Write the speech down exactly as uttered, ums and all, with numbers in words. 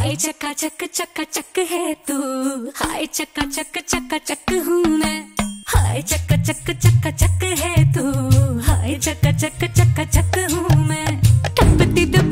हाय चक्का चक चक्का चक है तू, हाय चक्का चक चक्का चक हूँ मैं। हाय चक्का चक चक्का चक है तू, हाय चक्का चक चक्का चक हूँ मैं। टपती